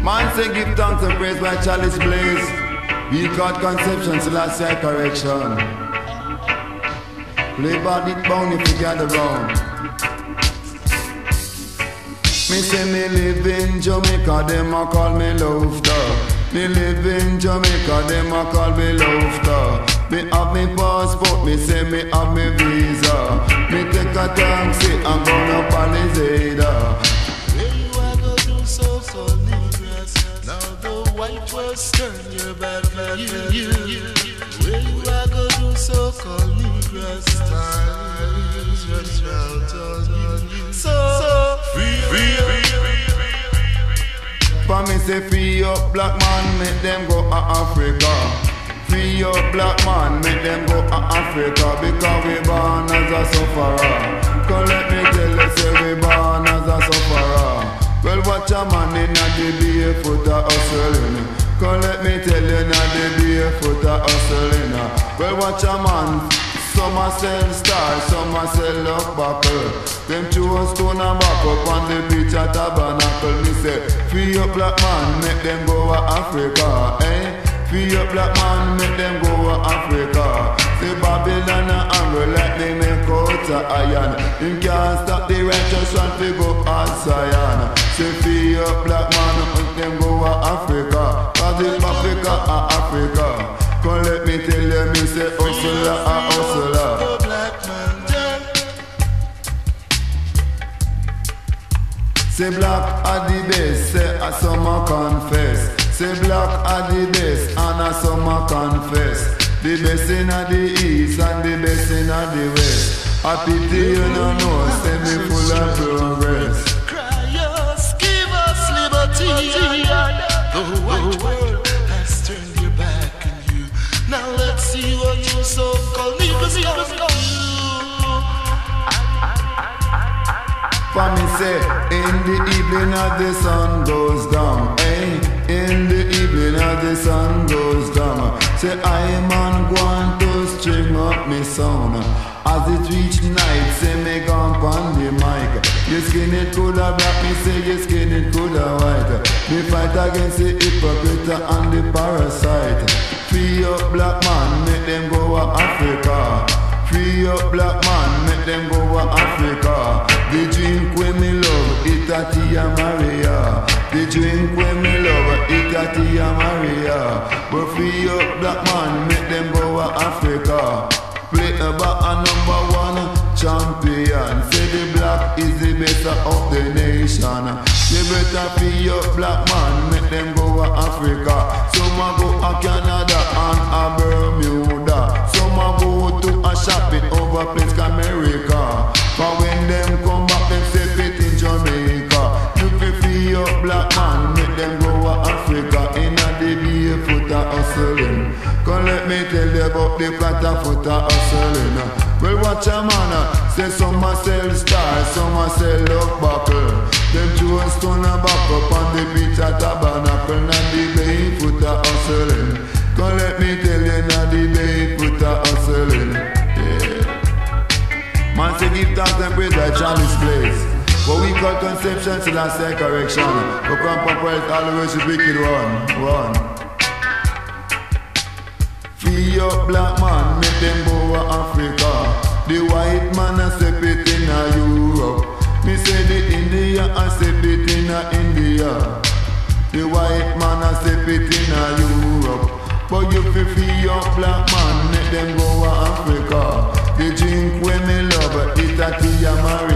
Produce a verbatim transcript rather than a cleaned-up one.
Man say give thanks and praise by Chalice Blaze. We got conception, so last year correction. Play bad it bound if you gather round. Me say me live in Jamaica, them a call me Lofter. Me live in Jamaica, them a call me Lofter. Me have me passport, me say me have me visa. Me take a taxi and go to Palisade. Where you are go do so so Negress. Now the white world's turn your back on you, you, you. Where you are go do so called Negress. Times just out on you. So, so free, free, free, free, free. For me say free up black man, make them go to Africa. Free up black man, make them go to Africa. Because we born as a sufferer. Come let me tell you, say we born as a sufferer. Well, watch a man in a the barefoot a hustling. Come let me tell you, na the barefoot a hustling. Well, watch a man. Some a sell stars, some a sell up buckle. Them chew a stone and back up on the beach at Tabernacle. Me say, free up black man, make them go to Africa, eh? Free up black man, make them go to Africa. Say Babylon a angry like they make out of iron. Them can't stop the righteous one to go on Zion. Say free up black man, make them go to Africa. Cause if Africa a Africa. Come let me tell you, me say hustler a hustler. Say black are the best, say a summer confess. Say black are the best, and a summer confess. The best in the east and the best in the west. A pity you don't know, say me full of progress. Cry us, give us liberty. The white world has turned your back on you. Now let's see what you so-called Negroes have to do. For me say, in the evening as the sun goes down, eh? In the evening as the sun goes down, say I man want to string up me sound. As it reach night, say me gone on the mic. Your skin it coulda black, me say your skin it coulda white. Me fight against the hypocrite and the parasite. Free up black man, make them go to Africa. Free up black man, make them go to Africa. The drink when me love, it a Tia Maria. The drink when me love, it a Tia Maria. But free up black man, make them go to Africa. Play about a number one champion. Say the black is the best of the nation. They better free up black man, make them go to Africa. Some a go to Canada and a Bermuda. Some a go to a shopping over place America. But when them come back, them say fit in Jamaica. You fi free up black man, make them go to Africa. In a the barefoot a hustling. Come let me tell you about the flat-a-foot a hustling. Well, watch a man, say some a sell stars, some a sell up buckle. Them chew a stone and back up on the beach at Tabernacle. And the barefoot a hustling. Come let me tell you, now the barefoot a hustling. Yeah. Man say give thanks and praise by Chalice Blaze. What we call conception, so that's say correction. But come papa it all the way to wicked one. One. Free up black man, make them go to Africa. The white man a step it in a Europe. Me say the India a step it in a India. The white man a step it in a Europe. But you fi free up black man, make them go to Africa. The drink when me love, it a Tia Maria.